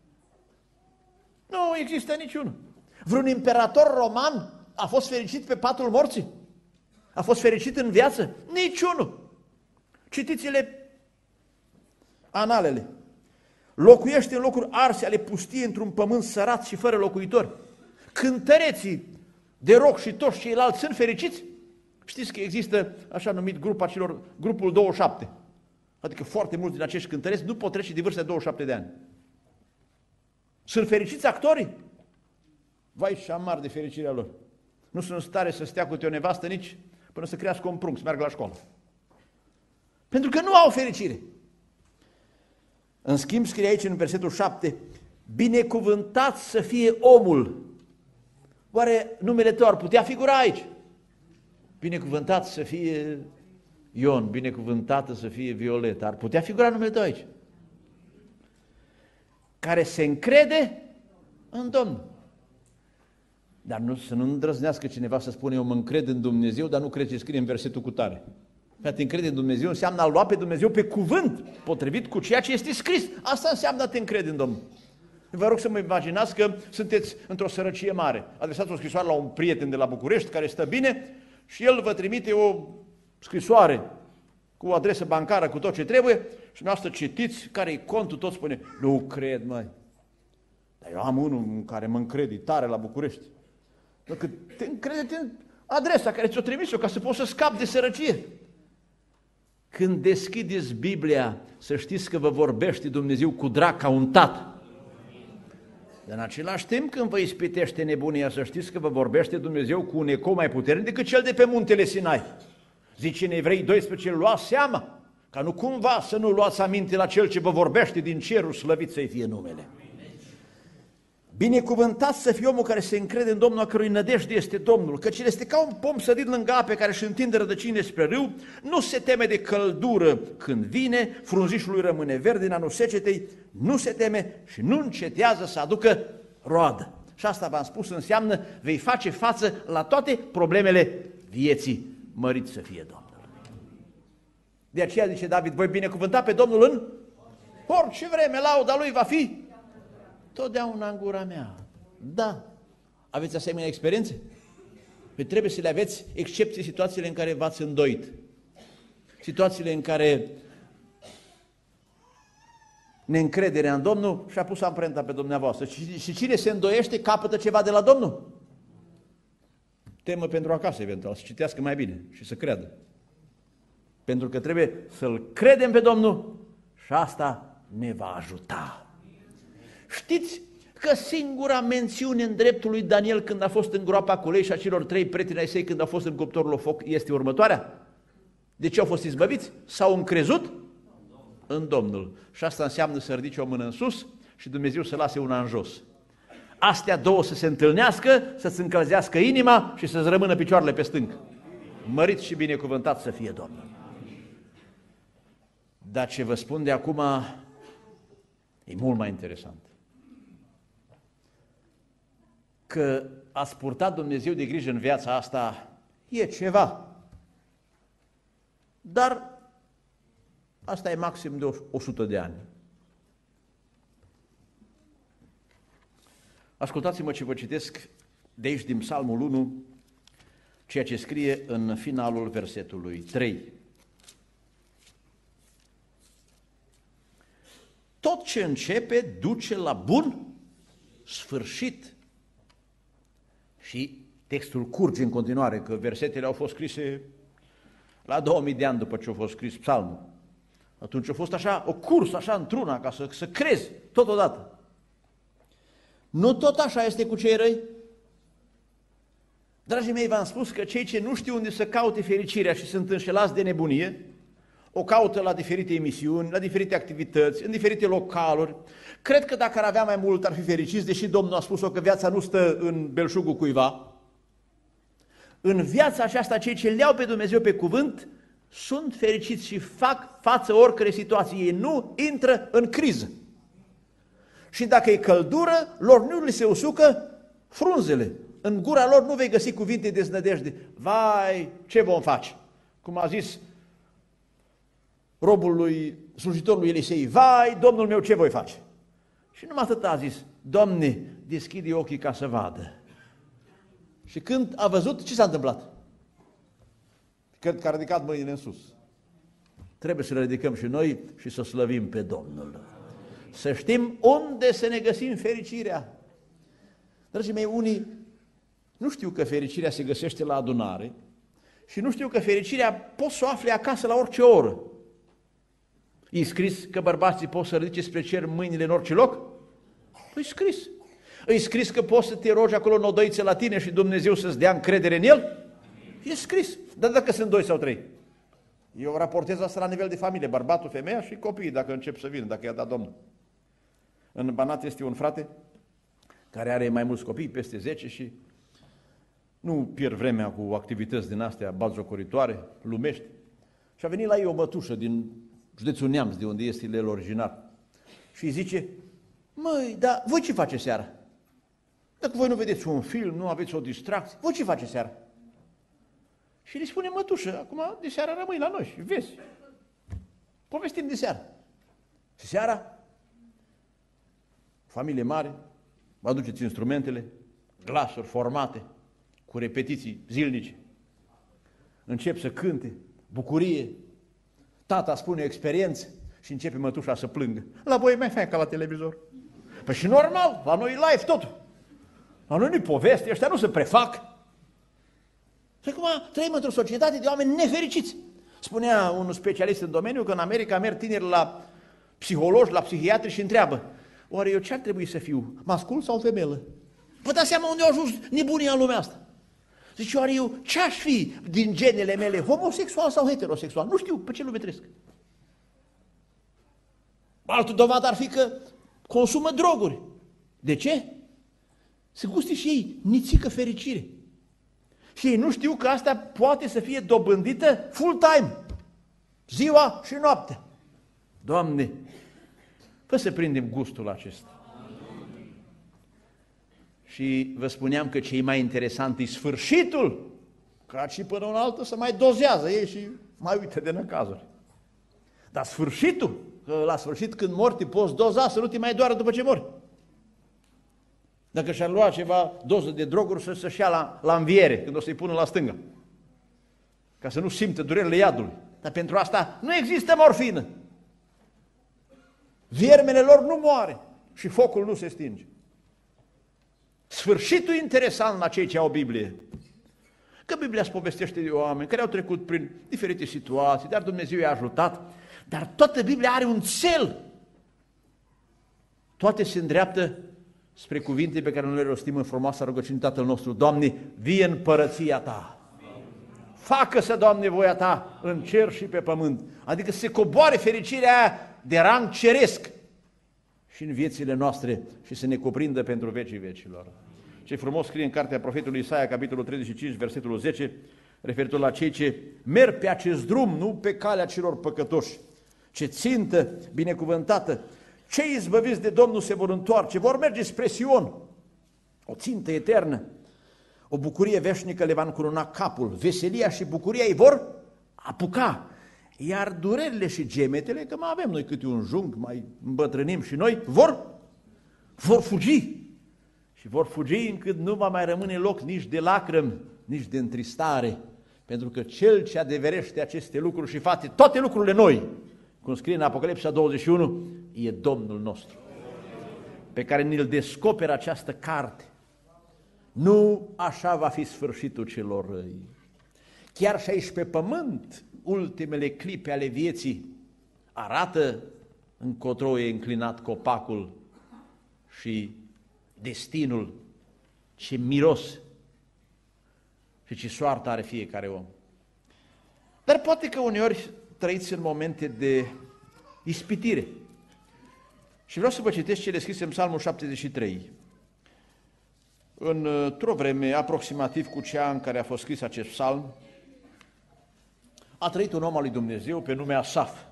Nu există niciunul. Vreun imperator roman a fost fericit pe patul morții? A fost fericit în viață? Niciunul. Citiți-le analele. Locuiește în locuri arse ale pustiei într-un pământ sărat și fără locuitori. Cântăreții de rock și toți ceilalți sunt fericiți? Știți că există așa numit grup acelor, grupul douăzeci și șapte. Adică foarte mulți din acești cântăreți nu pot trece de vârsta de douăzeci și șapte de ani. Sunt fericiți actorii? Vai și amar de fericirea lor. Nu sunt în stare să stea cu o nevastă nici până să crească un prunc, să meargă la școală. Pentru că nu au fericire. În schimb, scrie aici în versetul șapte, binecuvântat să fie omul. Oare numele tău ar putea figura aici? Binecuvântat să fie Ion, binecuvântată să fie Violeta. Ar putea figura numele tău aici? Care se încrede în Domnul. Dar nu, să nu îndrăznească cineva să spune eu mă încred în Dumnezeu, dar nu cred ce scrie în versetul cu tare. Că te încrede în Dumnezeu înseamnă a lua pe Dumnezeu pe cuvânt, potrivit cu ceea ce este scris. Asta înseamnă a te încrede în Domnul. Vă rog să mă imaginați că sunteți într-o sărăcie mare. Adresați o scrisoare la un prieten de la București care stă bine și el vă trimite o scrisoare cu o adresă bancară, cu tot ce trebuie și dumneavoastră citiți care-i contul, tot spune, nu cred, măi. Dar eu am unul în care mă încred, tare la București. Dacă te încrede în adresa care ți-o trimis-o ca să poți să scapi de sărăcie. Când deschideți Biblia, să știți că vă vorbește Dumnezeu cu drag ca un tată. Dar în același timp, când vă ispitește nebunia, să știți că vă vorbește Dumnezeu cu un ecou mai puternic decât cel de pe muntele Sinai. Zice în Evrei doisprezece, luați seama, ca nu cumva să nu luați aminte la cel ce vă vorbește din cerul, slăvit să-i fie numele. Binecuvântat să fie omul care se încrede în Domnul, a cărui nădejde este Domnul, căci el este ca un pom sădit lângă ape care își întinde rădăcini spre râu, nu se teme de căldură când vine, frunzișul lui rămâne verde în anul secetei, nu se teme și nu încetează să aducă roadă. Și asta v-am spus înseamnă, vei face față la toate problemele vieții. Mărit să fie Domnul. De aceea zice David, voi binecuvânta pe Domnul în orice vreme, lauda lui va fi totdeauna în gura mea. Da. Aveți asemenea experiențe? Păi trebuie să le aveți, excepție situațiile în care v-ați îndoit. Situațiile în care neîncrederea în Domnul și-a pus amprenta pe dumneavoastră. Și, și cine se îndoiește capătă ceva de la Domnul? Temă pentru acasă, eventual, să citească mai bine și să creadă. Pentru că trebuie să-L credem pe Domnul și asta ne va ajuta. Știți că singura mențiune în dreptul lui Daniel când a fost în groapa cu lei și a celor trei prieteni ai săi când au fost în cuptorul la foc este următoarea? De ce au fost izbăviți? S-au încrezut în Domnul. Și asta înseamnă să ridice o mână în sus și Dumnezeu să lase una în jos. Astea două să se întâlnească, să-ți încălzească inima și să-ți rămână picioarele pe stâncă. Mărit și binecuvântat să fie Domnul. Dar ce vă spun de acum e mult mai interesant. Că ați purtat Dumnezeu de grijă în viața asta e ceva. Dar asta e maxim de o sută de ani. Ascultați-mă ce vă citesc de aici din Psalmul unu, ceea ce scrie în finalul versetului trei. Tot ce începe duce la bun sfârșit. Și textul curge în continuare, că versetele au fost scrise la două mii de ani după ce a fost scris psalmul. Atunci a fost așa, o cursă așa într-una, ca să, să crezi totodată. Nu tot așa este cu cei răi? Dragii mei, v-am spus că cei ce nu știu unde să caute fericirea și sunt înșelați de nebunie, o caută la diferite emisiuni, la diferite activități, în diferite localuri. Cred că dacă ar avea mai mult ar fi fericiți, deși Domnul a spus-o că viața nu stă în belșugul cuiva. În viața aceasta, cei ce le-au pe Dumnezeu pe cuvânt sunt fericiți și fac față oricare situație. Ei nu intră în criză. Și dacă e căldură, lor nu li se usucă frunzele. În gura lor nu vei găsi cuvinte de deznădejde. Vai, ce vom face? Cum a zis robul lui, slujitorul lui Elisei, vai, Domnul meu, ce voi face? Și numai atât a zis, Doamne, deschide ochii ca să vadă. Și când a văzut, ce s-a întâmplat? Cred că a ridicat mâinile în sus. Trebuie să le ridicăm și noi și să slăvim pe Domnul. Să știm unde să ne găsim fericirea. Dragii mei, unii nu știu că fericirea se găsește la adunare și nu știu că fericirea poți să o afli acasă la orice oră. E scris că bărbații pot să ridice spre cer mâinile în orice loc? Păi scris. E scris că poți să te rogi acolo în odăiță la tine și Dumnezeu să-ți dea încredere în El? E scris. Dar dacă sunt doi sau trei? Eu raportez asta la nivel de familie, bărbatul, femeia și copiii, dacă încep să vină, dacă i-a dat Domnul. În Banat este un frate care are mai mulți copii, peste zece, și nu pierd vremea cu activități din astea batjocoritoare, lumești. Și a venit la ei o mătușă din județul Neamț, de unde este el originar. Și îi zice, măi, dar voi ce faceți seara? Dacă voi nu vedeți un film, nu aveți o distracție, voi ce faceți seara? Și îi spune mătușă, acum de seara rămâi la noi și vezi. Povestim de seara. Și seara, familie mare, vă aduceți instrumentele, glasuri formate, cu repetiții zilnice. Încep să cânte, bucurie. Tata spune o experiență și începe mătușa să plângă. La voi mai fain ca la televizor. Păi și normal, la noi live totul. La noi nu-i poveste, ăștia nu se prefac. Și acum trăim într-o societate de oameni nefericiți. Spunea un specialist în domeniu că în America merg tineri la psihologi, la psihiatri și întreabă, oare eu ce ar trebui să fiu, mascul sau femelă? Vă dați seama unde au ajuns nebunii în lumea asta. Zice, oare eu ce aș fi din genele mele, homosexual sau heterosexual? Nu știu pe ce lume trăiesc. Altă dovadă ar fi că consumă droguri. De ce? Se guste și ei nițică fericire. Și ei nu știu că asta poate să fie dobândită full time, ziua și noaptea. Doamne, fă să prindem gustul acesta. Și vă spuneam că cei mai interesant e sfârșitul, ca și până în altă să mai dozează ei și mai uită de năcazuri. Dar sfârșitul, că la sfârșit când mori te poți doza să nu te mai doară după ce mori. Dacă și-ar lua ceva doză de droguri să se-și ia la, la înviere, când o să-i pună la stânga, ca să nu simtă durerile iadului. Dar pentru asta nu există morfină. Viermele lor nu moare și focul nu se stinge. Sfârșitul interesant la cei ce au Biblie. Că Biblia îți povestește de oameni care au trecut prin diferite situații, dar Dumnezeu i-a ajutat. Dar toată Biblia are un cel. Toate se îndreaptă spre cuvinte pe care noi le rostim în frumoasa rugăciune Tatăl nostru. Doamne, vie împărăția Ta. Facă-se, Doamne, voia Ta în cer și pe pământ. Adică se coboare fericirea aia de rang ceresc și în viețile noastre și să ne cuprindă pentru vecii vecilor. Ce frumos scrie în cartea profetului Isaia, capitolul treizeci și cinci, versetul zece, referitor la cei ce merg pe acest drum, nu pe calea celor păcătoși, ce țintă binecuvântată. Cei izbăviți de Domnul se vor întoarce, vor merge spre Sion, o țintă eternă, o bucurie veșnică le va încuruna capul, veselia și bucuria îi vor apuca, iar durerile și gemetele, că mai avem noi câte un jung, mai îmbătrânim și noi, vor, vor fugi și vor fugi încât nu va mai rămâne loc nici de lacrimi, nici de întristare, pentru că Cel ce adeverește aceste lucruri și face toate lucrurile noi, cum scrie în Apocalipsa douăzeci și unu, e Domnul nostru, pe care ne-l descoperă această carte. Nu așa va fi sfârșitul celor răi. Chiar și aici pe pământ, ultimele clipe ale vieții arată încotro e înclinat copacul și destinul, ce miros și ce soartă are fiecare om. Dar poate că uneori trăiți în momente de ispitire. Și vreau să vă citesc cele scrise în Psalmul șaptezeci și trei. Într-o vreme aproximativ cu cea în care a fost scris acest psalm, a trăit un om al lui Dumnezeu pe nume Asaf.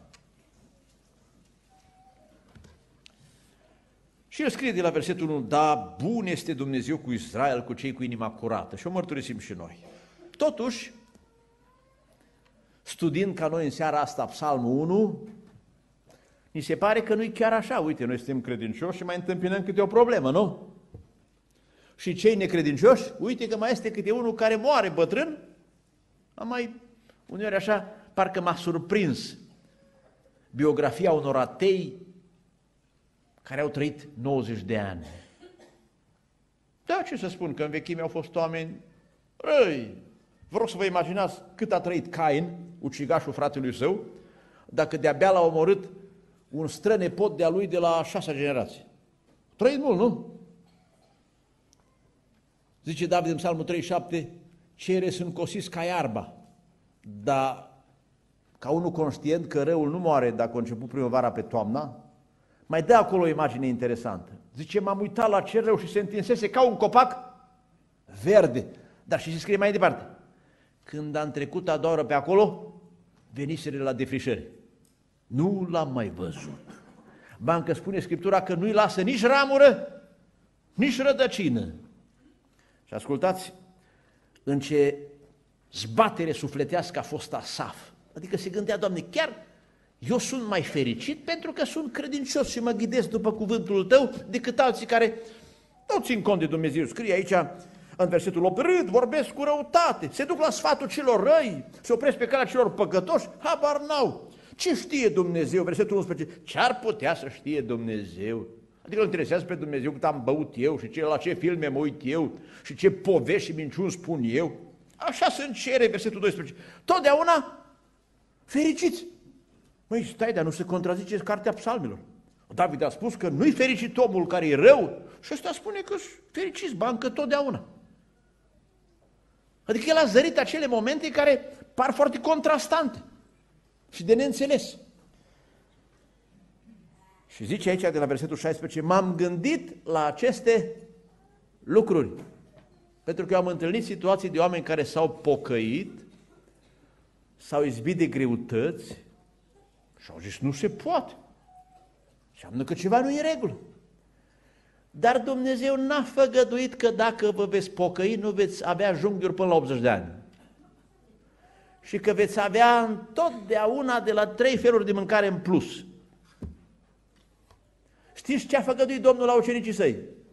Și el scrie de la versetul unu, da, bun este Dumnezeu cu Israel, cu cei cu inima curată. Și o mărturisim și noi. Totuși, studiind ca noi în seara asta Psalmul unu, mi se pare că nu-i chiar așa. Uite, noi suntem credincioși și mai întâmpinăm câte o problemă, nu? Și cei necredincioși, uite că mai este câte unul care moare bătrân, am mai, uneori așa, parcă m-a surprins biografia unor atei care au trăit nouăzeci de ani. Da, ce să spun, că în vechime au fost oameni răi. Vă rog să vă imaginați cât a trăit Cain, ucigașul fratelui său, dacă de-abia l-a omorât un strănepot de-a lui de la a șasea generație. Trăit mult, nu? Zice David în Psalmul treizeci și șapte, cere sunt cosiți ca iarba, dar ca unul conștient că răul nu moare dacă a început primăvara pe toamna, mai dă acolo o imagine interesantă. Zice, m-am uitat la cer rău și se întinsese ca un copac verde. Dar și se scrie mai departe. Când am trecut a doua oră pe acolo, veniseră la defrișări. Nu l-am mai văzut. Bancă spune Scriptura că nu-i lasă nici ramură, nici rădăcină. Și ascultați în ce zbatere sufletească a fost Asaf. Adică se gândea, Doamne, chiar eu sunt mai fericit pentru că sunt credincios și mă ghidesc după cuvântul Tău decât alții care nu țin cont de Dumnezeu. Scrie aici în versetul opt, râd, vorbesc cu răutate, se duc la sfatul celor răi, se opresc pe calea celor păcătoși, habar n-au. Ce știe Dumnezeu? Versetul unsprezece, ce-ar putea să știe Dumnezeu? Adică îl interesează pe Dumnezeu cât am băut eu și ce, la ce filme mă uit eu și ce povești și minciuni spun eu. Așa se încere versetul doisprezece. Totdeauna fericiți. Măi, stai, dar nu se contrazice cartea psalmilor. David a spus că nu-i fericit omul care e rău și ăsta spune că fericiți, bancă totdeauna. Adică el a zărit acele momente care par foarte contrastante și de neînțeles. Și zice aici de la versetul șaisprezece, m-am gândit la aceste lucruri. Pentru că eu am întâlnit situații de oameni care s-au pocăit, s-au izbit de greutăți și au zis, nu se poate. Înseamnă că ceva nu e în regulă. Dar Dumnezeu n-a făgăduit că dacă vă veți pocăi, nu veți avea junghiuri până la optzeci de ani. Și că veți avea întotdeauna de la trei feluri de mâncare în plus. Știți ce a făgăduit Domnul la ucenicii săi?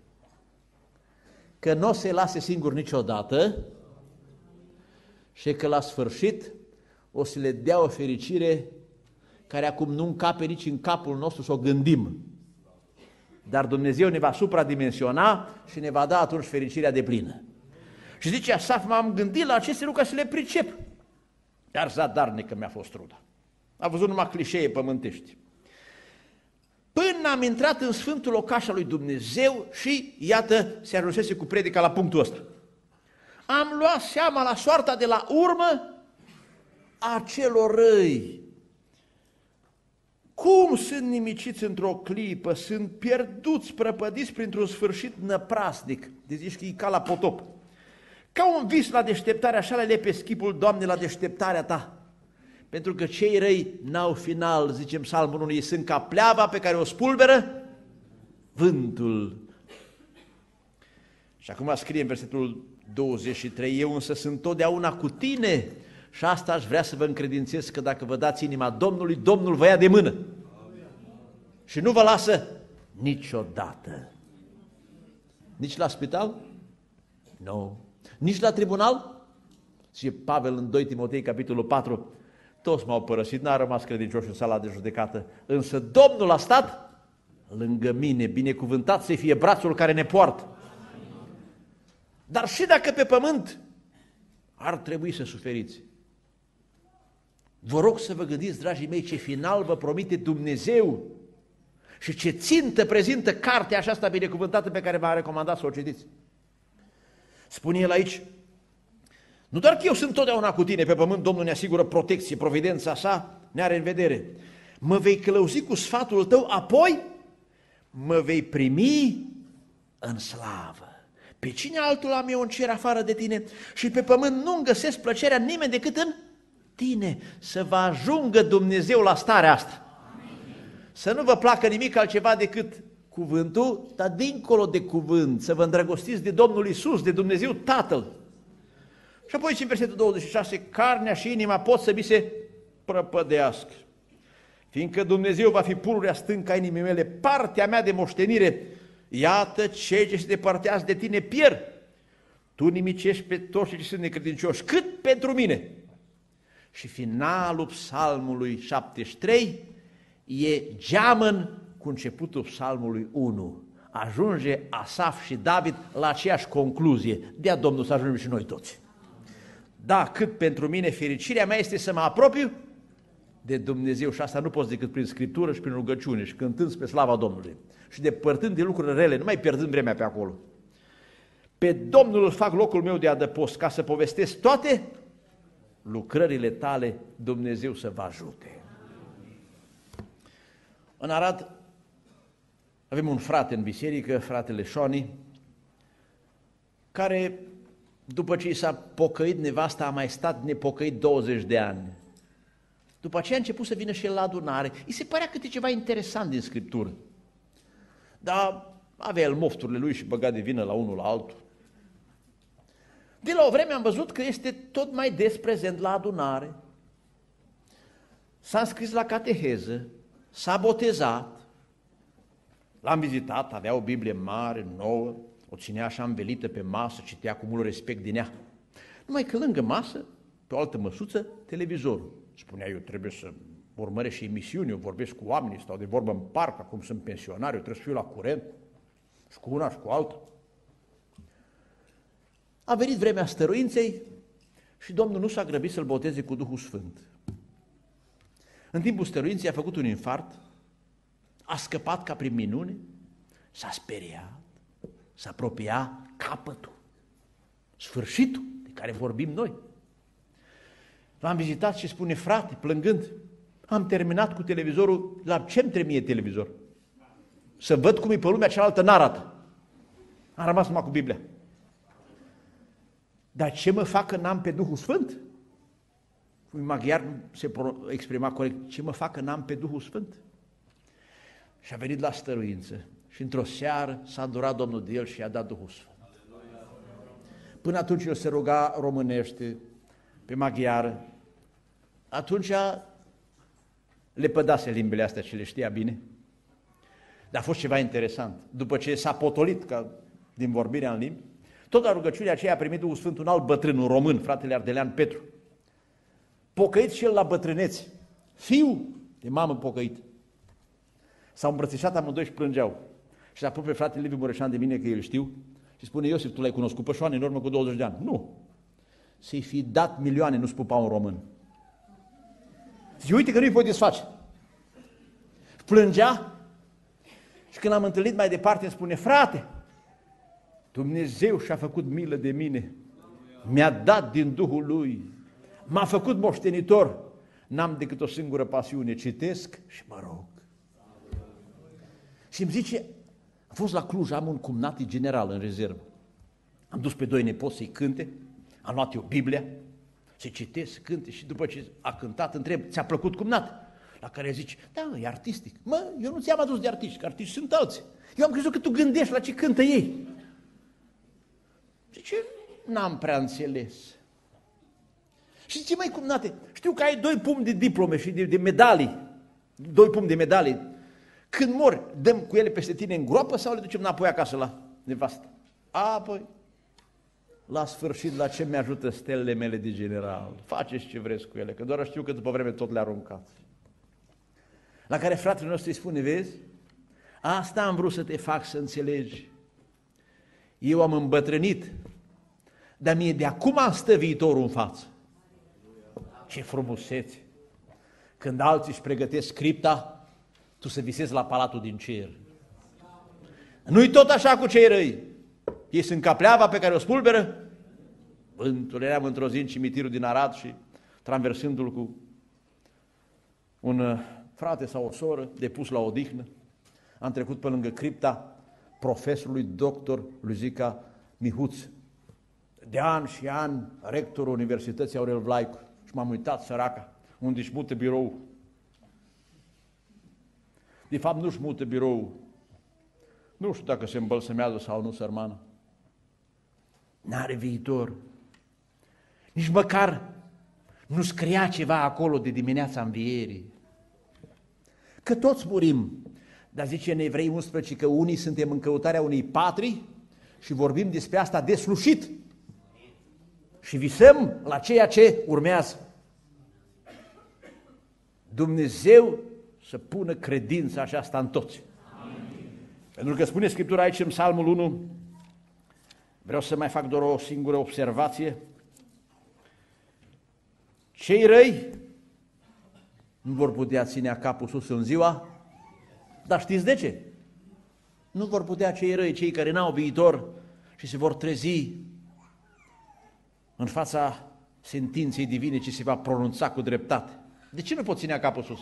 Că nu o să-i lase singur niciodată și că la sfârșit o să le dea o fericire care acum nu încape nici în capul nostru să o gândim. Dar Dumnezeu ne va supradimensiona și ne va da atunci fericirea deplină. Și zice Asaf, m-am gândit la aceste lucruri să le pricep. Dar zadarnică mi-a fost truda. A văzut numai clișee pământești. Până am intrat în sfântul locaș al lui Dumnezeu și, iată, se ajunsese cu predica la punctul ăsta. Am luat seama la soarta de la urmă a celor răi. Cum sunt nimiciți într-o clipă, sunt pierduți, prăpădiți printr-un sfârșit năprasnic. De zici că e ca la potop. Ca un vis la deșteptare, așa le lepezi chipul, Doamne, la deșteptarea Ta. Pentru că cei răi n-au final, zicem Psalmul unu, ei sunt ca pleava pe care o spulberă vântul. Și acum scrie în versetul douăzeci și trei, eu însă sunt totdeauna cu tine și asta aș vrea să vă încredințez că dacă vă dați inima Domnului, Domnul vă ia de mână. Și nu vă lasă niciodată. Nici la spital? Nu. Nici la tribunal? Zice Pavel în doi Timotei, capitolul patru, toți m-au părăsit, n-a rămas credincioși în sala de judecată, însă Domnul a stat lângă mine, binecuvântat să fie brațul care ne poartă. Dar și dacă pe pământ ar trebui să suferiți, vă rog să vă gândiți, dragii mei, ce final vă promite Dumnezeu și ce țintă prezintă cartea aceasta binecuvântată pe care v-am recomandat să o citiți. Spune el aici, nu doar că eu sunt totdeauna cu tine pe pământ, Domnul ne asigură protecție, providența sa, ne are în vedere. Mă vei călăuzi cu sfatul tău, apoi mă vei primi în slavă. Pe cine altul am eu în cer afară de tine? Și pe pământ nu-mi găsesc plăcerea nimeni decât în tine. Să vă ajungă Dumnezeu la starea asta. Amin. Să nu vă placă nimic altceva decât cuvântul, dar dincolo de cuvânt, să vă îndrăgostiți de Domnul Iisus, de Dumnezeu Tatăl. Și apoi și în versetul douăzeci și șase, carnea și inima pot să vi se prăpădească. Fiindcă Dumnezeu va fi pururea stâncă a inimii mele, partea mea de moștenire, iată cei ce se depărtează de tine pierd. Tu nimicești pe toți cei ce sunt necredincioși, cât pentru mine. Și finalul psalmului șaptezeci și trei e geamăn cu începutul psalmului unu. Ajunge Asaf și David la aceeași concluzie. Dea Domnul să ajungem și noi toți. Da, cât pentru mine fericirea mea este să mă apropiu de Dumnezeu și asta nu poți decât prin Scriptură și prin rugăciune și cântând spre slava Domnului și depărtând de lucruri rele, nu mai pierdând vremea pe acolo. Pe Domnul îl fac locul meu de adăpost ca să povestesc toate lucrările tale, Dumnezeu să vă ajute. În Arad avem un frate în biserică, fratele Șoni, care după ce i s-a pocăit nevasta a mai stat nepocăit douăzeci de ani. După aceea a început să vină și el la adunare. I se părea câte ceva interesant din Scriptură. Dar avea el mofturile lui și băga de vină la unul la altul. De la o vreme am văzut că este tot mai des prezent la adunare. S-a înscris la cateheză, s-a botezat, l-am vizitat, avea o Biblie mare, nouă, o ținea așa învelită pe masă, citea cu mult respect din ea. Numai că lângă masă, pe o altă măsuță, televizorul. Spunea, eu trebuie să urmăresc și emisiuni, eu vorbesc cu oamenii, stau de vorbă în parc, acum sunt pensionar, eu trebuie să fiu la curent, și cu una și cu alta. A venit vremea stăruinței și Domnul nu s-a grăbit să-l boteze cu Duhul Sfânt. În timpul stăruinței a făcut un infart, a scăpat ca prin minune, s-a speriat, s-a apropiat capătul, sfârșitul de care vorbim noi. L-am vizitat și spune, frate, plângând, am terminat cu televizorul, la ce-mi trebuie televizor? Să văd cum e pe lumea cealaltă, n-arată. Am rămas numai cu Biblia. Dar ce mă fac că n-am pe Duhul Sfânt? Maghiar nu se exprima corect. Ce mă fac că n-am pe Duhul Sfânt? Și a venit la stăruință și într-o seară s-a îndurat Domnul de el și i-a dat Duhul Sfânt. Până atunci el se ruga românește, pe maghiară. Atunci le pădase limbile astea și le știa bine. Dar a fost ceva interesant. După ce s-a potolit ca din vorbirea în limbi, tot la rugăciunea aceea a primit Duhul Sfânt un alt bătrân, un român, fratele Ardelean Petru. Pocăit și el la bătrâneți. Fiu de mamă pocăit. S-au îmbrățișat amândoi și plângeau. Și se apropie fratele Liviu Mureșan de mine, că el știu, și spune, Iosif, tu l-ai cunoscut pe Șoane în urmă cu douăzeci de ani? Nu. Să-i fi dat milioane, nu spupa un român. Zice, uite că nu-i pot desface. Plângea și când l-am întâlnit mai departe îmi spune, frate, Dumnezeu și-a făcut milă de mine, mi-a dat din Duhul Lui, m-a făcut moștenitor, n-am decât o singură pasiune, citesc și mă rog. Și îmi zice, am fost la Cluj, am un cumnat general în rezervă, am dus pe doi nepoți să-i cânte, am luat eu Biblia, să citesc, să cânte și după ce a cântat, întreb, ți-a plăcut cumnat? La care zici, da, e artistic. Mă, eu nu ți-am adus de artiști, că artiști sunt alții. Eu am crezut că tu gândești la ce cântă ei. Zice, n-am prea înțeles. Și zice, măi, cumnate, știu că ai doi pumni de diplome și de, de medalii, doi pumni de medalii. Când mori, dăm cu ele peste tine în groapă sau le ducem înapoi acasă la nevastă? Apoi, la sfârșit, la ce mi-ajută stelele mele de general? Faceți ce vreți cu ele, că doar știu că după vreme tot le aruncați. La care fratele nostru îi spune, vezi, asta am vrut să te fac să înțelegi. Eu am îmbătrânit, dar mie de acum stă viitorul în față. Ce frumusețe! Când alții își pregătesc scripta, tu să visezi la palatul din cer. Nu-i tot așa cu cei răi. Ei sunt ca pleava pe care o spulberă. Vântul, eram într-o zi în cimitirul din Arad și traversându-l cu un frate sau o soră depus la odihnă. Am trecut pe lângă cripta profesorului doctor Luzica Mihuț. De ani și ani, rectorul Universității Aurel Vlaicu. Și m-am uitat, săraca, unde își mută birou. De fapt, nu-și mută birou. Nu știu dacă se îmbălsămează sau nu, sărmană. N-are viitor. Nici măcar nu scria ceva acolo de dimineața învierii. Că toți murim. Dar zice în Evrei unsprezece că unii suntem în căutarea unei patrii și vorbim despre asta deslușit. Și visăm la ceea ce urmează. Dumnezeu să pună credința aceasta în toți. Amin. Pentru că spune Scriptura aici în Psalmul unu, vreau să mai fac doar o singură observație. Cei răi nu vor putea ține capul sus în ziua, dar știți de ce? Nu vor putea cei răi, cei care n-au viitor și se vor trezi în fața sentinței divine ce se va pronunța cu dreptate. De ce nu pot ține capul sus?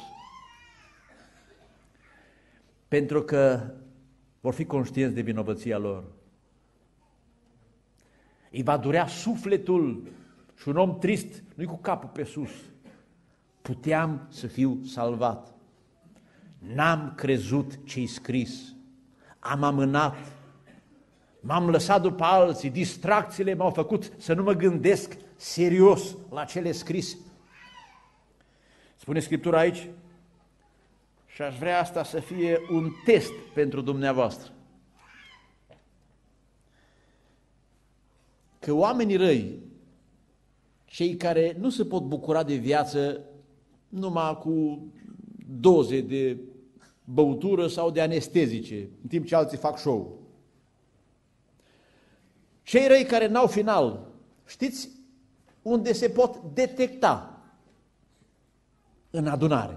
Pentru că vor fi conștienți de vinovăția lor. Îi va durea sufletul și un om trist, nu-i cu capul pe sus. Puteam să fiu salvat. N-am crezut ce-i scris. Am amânat. M-am lăsat după alții. Distracțiile m-au făcut să nu mă gândesc serios la cele scrise. Spune Scriptura aici, și aș vrea asta să fie un test pentru dumneavoastră. Că oamenii răi, cei care nu se pot bucura de viață numai cu doze de băutură sau de anestezice, în timp ce alții fac show. Cei răi care n-au final, știți unde se pot detecta? În adunare.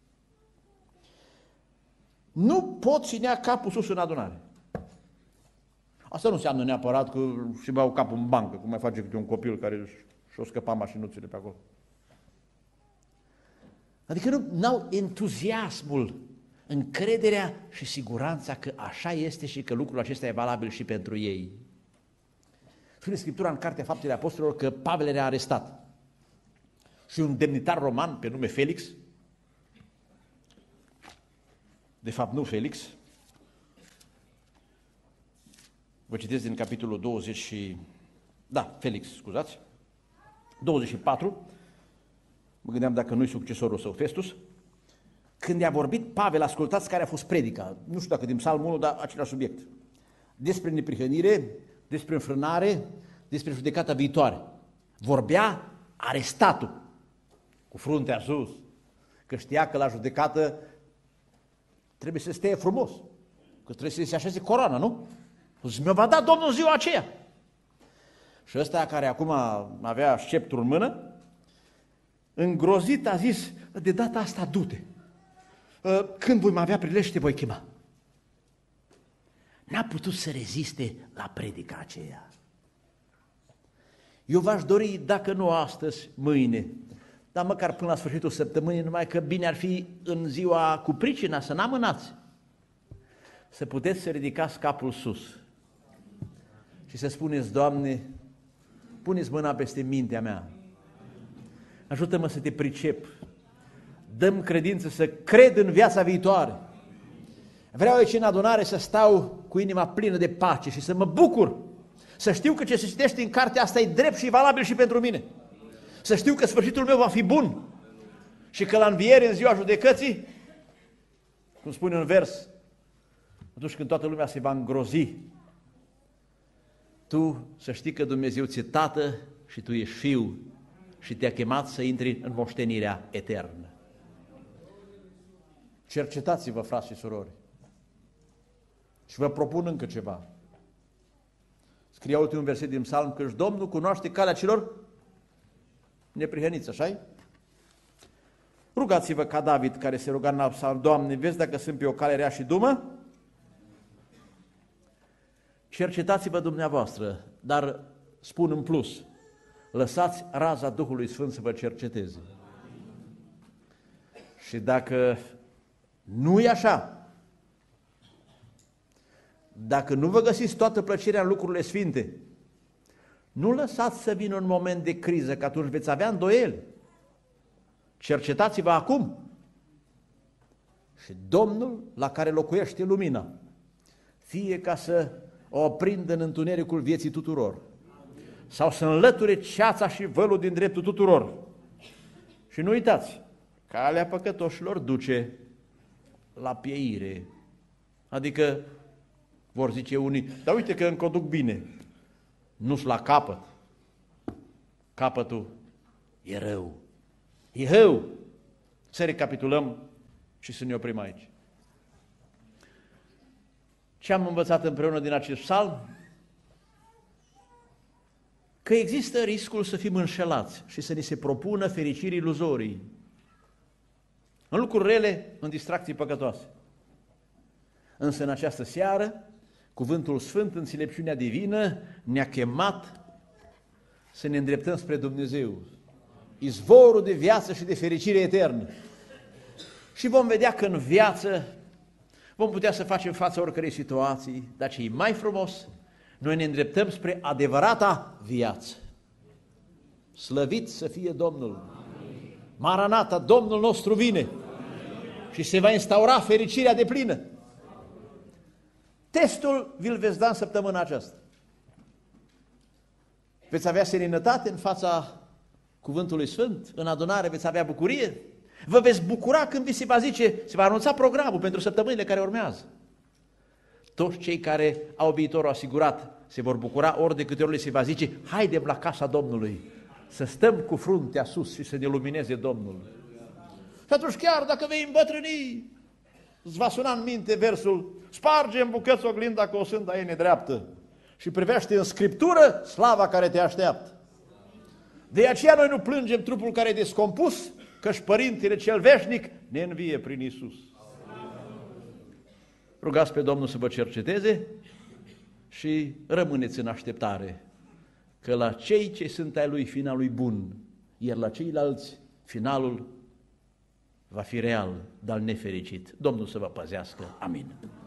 Nu pot ținea capul sus în adunare. Asta nu înseamnă neapărat că și bau capul în bancă, cum mai face câte un copil care și-o scăpa mașinuțele pe acolo. Adică nu au entuziasmul, încrederea și siguranța că așa este și că lucrul acesta e valabil și pentru ei. Spune Scriptura în Cartea Faptele Apostolilor că Pavel era arestat. Și un demnitar roman pe nume Felix, de fapt nu Felix, vă citesc din capitolul douăzeci și... Da, Felix, scuzați, douăzeci și patru, mă gândeam dacă nu-i succesorul său, Festus, când i-a vorbit Pavel, ascultați care a fost predica, nu știu dacă din Psalmul unu, dar același subiect, despre neprihănire, despre înfrânare, despre judecata viitoare. Vorbea arestatul, cu fruntea sus, că știa că la judecată trebuie să stea frumos, că trebuie să se așeze coroana, nu? Și mi-o va da Domnul ziua aceea. Și ăsta care acum avea sceptrul în mână, îngrozit a zis, de data asta du-te, când voi mai avea prilej te voi chema. N-a putut să reziste la predica aceea. Eu v-aș dori, dacă nu astăzi, mâine, dar măcar până la sfârșitul săptămânii, numai că bine ar fi în ziua cu pricina, să n-amânați, să puteți să ridicați capul sus și să spuneți, Doamne, puneți mâna peste mintea mea, ajută-mă să te pricep, dă-mi credință să cred în viața viitoare. Vreau aici în adunare să stau cu inima plină de pace și să mă bucur, să știu că ce se citește în cartea asta e drept și valabil și pentru mine. Să știu că sfârșitul meu va fi bun și că la înviere, în ziua judecății, cum spune un vers, atunci când toată lumea se va îngrozi, tu să știi că Dumnezeu ți-e tată și tu ești fiu și te-a chemat să intri în moștenirea eternă. Cercetați-vă, frați și surori. Și vă propun încă ceva. Scria ultimul verset din Psalm, că Domnul cunoaște calea celor neprihăniți, așa-i? Rugați-vă ca David, care se ruga în Psalm, Doamne, vezi dacă sunt pe o cale rea și dumă? Cercetați-vă dumneavoastră, dar spun în plus, lăsați raza Duhului Sfânt să vă cerceteze. Și dacă nu e așa, dacă nu vă găsiți toată plăcerea în lucrurile sfinte, nu lăsați să vină un moment de criză, că atunci veți avea îndoieli. Cercetați-vă acum. Și Domnul la care locuiește lumina, fie ca să o aprindă în întunericul vieții tuturor, sau să înlăture ceața și vălul din dreptul tuturor. Și nu uitați, calea păcătoșilor duce la pieire. Adică vor zice unii, dar uite că încă o duc bine. Nu-s la capăt. Capătul e rău. E rău. Să recapitulăm și să ne oprim aici. Ce am învățat împreună din acest psalm? Că există riscul să fim înșelați și să ni se propună fericiri iluzorii, în lucruri rele, în distracții păcătoase. Însă în această seară, Cuvântul Sfânt, înțelepciunea divină, ne-a chemat să ne îndreptăm spre Dumnezeu, izvorul de viață și de fericire eternă. Și vom vedea că în viață vom putea să facem față oricărei situații, dar ce e mai frumos, noi ne îndreptăm spre adevărata viață. Slăvit să fie Domnul! Maranata, Domnul nostru vine! Și se va instaura fericirea deplină. Testul vi-l veți da în săptămâna aceasta. Veți avea seninătate în fața Cuvântului Sfânt, în adunare veți avea bucurie, vă veți bucura când vi se va zice, se va anunța programul pentru săptămânile care urmează. Toți cei care au viitorul asigurat se vor bucura ori de câte ori li se va zice, haidem la casa Domnului, să stăm cu fruntea sus și să ne lumineze Domnul. Și atunci chiar dacă vei îmbătrâni, îți va suna în minte versul, sparge în bucăți oglinda că o sânda ei nedreaptă și privește în Scriptură slava care te așteaptă. De aceea noi nu plângem trupul care e descompus, căci Părintele cel veșnic ne învie prin Iisus. Rugați pe Domnul să vă cerceteze și rămâneți în așteptare, că la cei ce sunt ai Lui finalul e bun, iar la ceilalți finalul va fi real, dar nefericit. Domnul să vă păzească. Amin.